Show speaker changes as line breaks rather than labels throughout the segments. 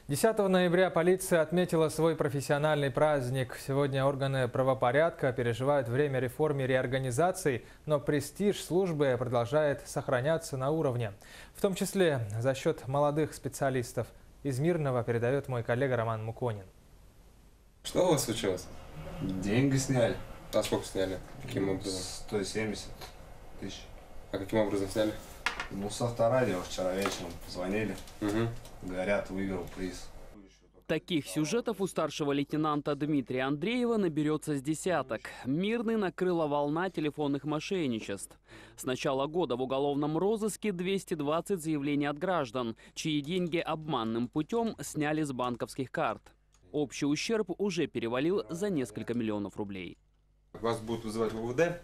10 ноября полиция отметила свой профессиональный праздник. Сегодня органы правопорядка переживают время реформ и реорганизации, но престиж службы продолжает сохраняться на уровне. В том числе за счет молодых специалистов. Из Мирного передает мой коллега Роман Муконин.
Что у вас случилось?
Деньги сняли.
А сколько сняли? Каким образом?
170 тысяч.
А каким образом сняли?
Ну, с авторадио вчера вечером позвонили.
Угу.
Говорят, выиграл приз.
Таких сюжетов у старшего лейтенанта Дмитрия Андреева наберется с десяток. Мирный накрыла волна телефонных мошенничеств. С начала года в уголовном розыске 220 заявлений от граждан, чьи деньги обманным путем сняли с банковских карт. Общий ущерб уже перевалил за несколько миллионов рублей.
Вас будут вызывать в УВД.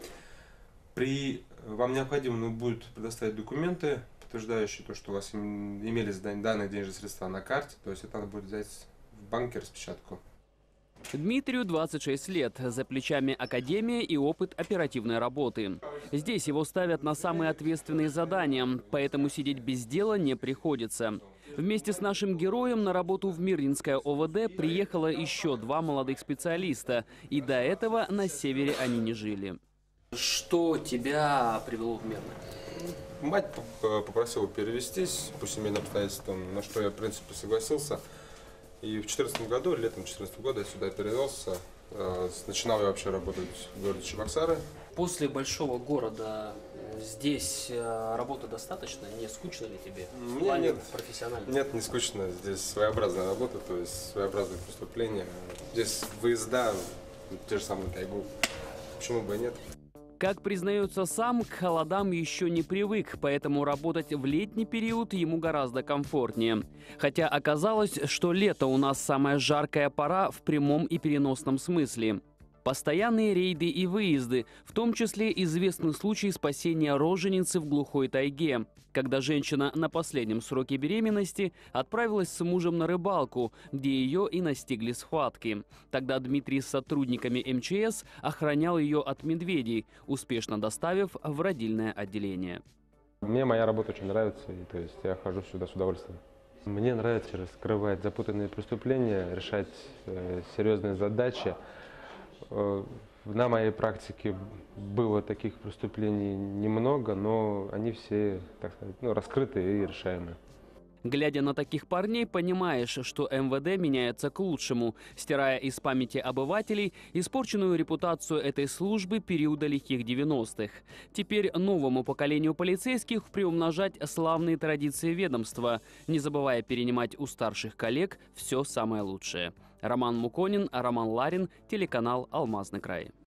Вам необходимо будет предоставить документы, подтверждающие то, что у вас имелись данные денежные средства на карте. То есть это надо будет взять в банке распечатку.
Дмитрию 26 лет, за плечами академия и опыт оперативной работы. Здесь его ставят на самые ответственные задания, поэтому сидеть без дела не приходится. Вместе с нашим героем на работу в Мирнинское ОВД приехало еще 2 молодых специалиста, и до этого на севере они не жили. Что тебя привело в Мирное?
Мать попросила перевестись по семейным обстоятельствам, на что я, в принципе, согласился. И в 2014 году, летом 2014 года я сюда перевелся. Начинал я вообще работать в городе Чебоксары.
После большого города здесь работы достаточно? Не скучно ли тебе? В плане профессионально?
Нет, не скучно. Здесь своеобразная работа, то есть своеобразные преступления. Здесь выезда, те же самые тайгу. Почему бы и нет?
Как признается сам, к холодам еще не привык, поэтому работать в летний период ему гораздо комфортнее. Хотя оказалось, что лето у нас самая жаркая пора в прямом и переносном смысле. Постоянные рейды и выезды, в том числе известный случай спасения роженицы в глухой тайге, когда женщина на последнем сроке беременности отправилась с мужем на рыбалку, где ее и настигли схватки. Тогда Дмитрий с сотрудниками МЧС охранял ее от медведей, успешно доставив в родильное отделение.
Мне моя работа очень нравится, и, то есть я хожу сюда с удовольствием. Мне нравится раскрывать запутанные преступления, решать серьезные задачи. На моей практике было таких преступлений немного, но они все, так сказать, раскрыты и решаемы.
Глядя на таких парней, понимаешь, что МВД меняется к лучшему, стирая из памяти обывателей испорченную репутацию этой службы периода лихих 90-х. Теперь новому поколению полицейских приумножать славные традиции ведомства, не забывая перенимать у старших коллег все самое лучшее. Роман Муконин, Роман Ларин, телеканал «Алмазный край».